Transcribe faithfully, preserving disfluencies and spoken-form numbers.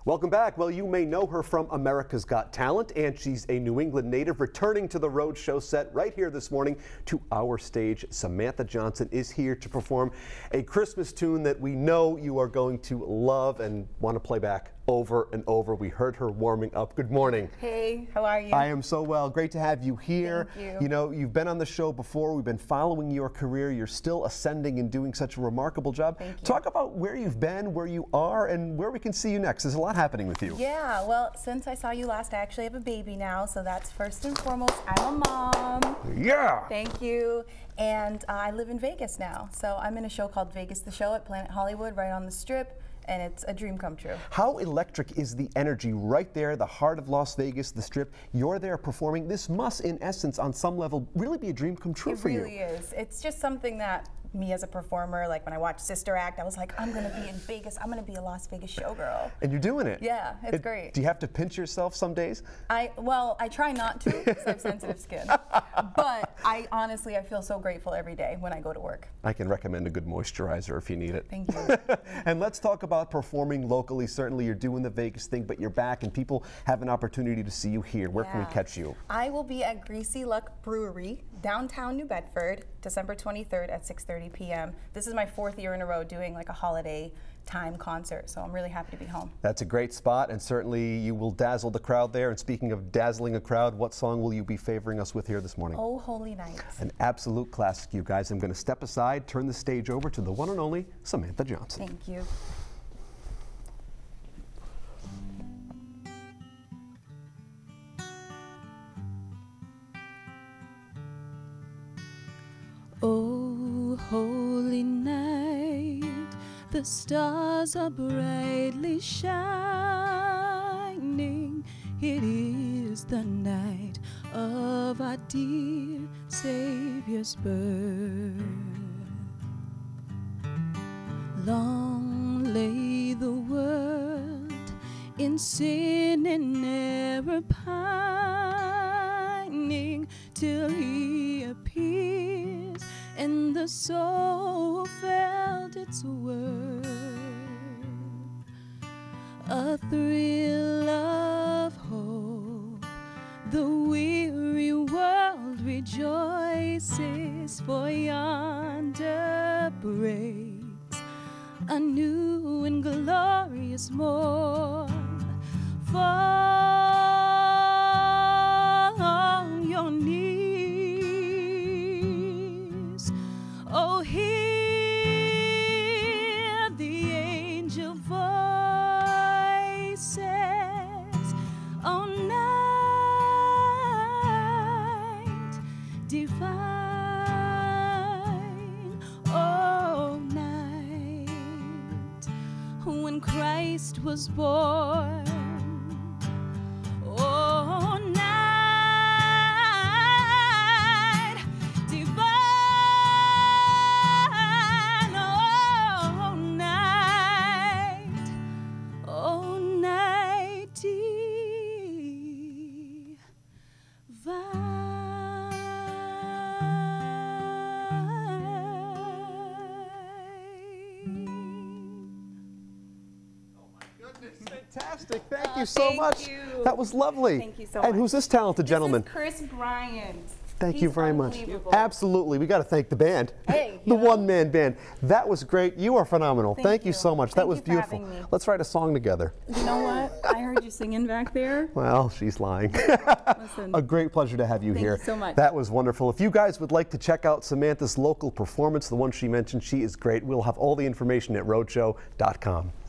Welcome back. Well, you may know her from America's Got Talent, and she's a New England native returning to the Rhode Show set right here this morning to our stage. Samantha Johnson is here to perform a Christmas tune that we know you are going to love and want to play back over and over. We heard her warming up. Good morning. Hey, how are you? I am so well. Great to have you here. Thank you. You know, you've been on the show before. We've been following your career. You're still ascending and doing such a remarkable job. Thank you. Talk about where you've been, where you are, and where we can see you next. There's a lot happening with you. Yeah, well, since I saw you last, I actually have a baby now, so that's first and foremost. I'm a mom. Yeah. Thank you. And uh, I live in Vegas now, so I'm in a show called Vegas the Show at Planet Hollywood, right on the Strip. And it's a dream come true. How electric is the energy right there, the heart of Las Vegas, the Strip? You're there performing. This must, in essence, on some level, really be a dream come true it for you. It really is. It's just something that me as a performer, like when I watched Sister Act, I was like, I'm going to be in Vegas. I'm going to be a Las Vegas showgirl. And you're doing it. Yeah, it's it, great. Do you have to pinch yourself some days? I Well, I try not to because I have sensitive skin. But I honestly, I feel so grateful every day when I go to work. I can recommend a good moisturizer if you need it. Thank you. And let's talk about performing locally. Certainly you're doing the Vegas thing, but you're back and people have an opportunity to see you here. Where yeah. can we catch you? I will be at Greasy Luck Brewery, downtown New Bedford, December twenty-third at six thirty p m This is my fourth year in a row doing like a holiday time concert, so I'm really happy to be home. That's a great spot, and certainly you will dazzle the crowd there. And speaking of dazzling a crowd, what song will you be favoring us with here this morning? Oh, Holy Night. An absolute classic, you guys. I'm going to step aside, turn the stage over to the one and only Samantha Johnson. Thank you. Oh, holy night, the stars are brightly shining. It is the night of our dear Savior's birth. Long lay the world in sin and error pining, till he appears and the soul felt its worth. A thrill of hope, the weary world rejoices, for yonder breaks a new and glorious morn. Fall on your knees. Oh, hear the angel voices. Oh, night divine. Oh, night when Christ was born. Oh, night divine. Oh, night. Oh, night divine. Fantastic. Thank Oh, you so thank much. you. That was lovely. Thank you so and much. who's this talented gentleman? This is Chris Bryant. Thank He's you very much. unbelievable. Absolutely. We got to thank the band. Hey, the you know. one-man band. That was great. You are phenomenal. Thank Thank you you. so much. that Thank was you for beautiful. having me. Let's write a song together. You know what? I heard you singing back there. Well, she's lying. Listen. A great pleasure to have you Thank here. you so much. That was wonderful. If you guys would like to check out Samantha's local performance, the one she mentioned, she is great. We'll have all the information at rhode show dot com.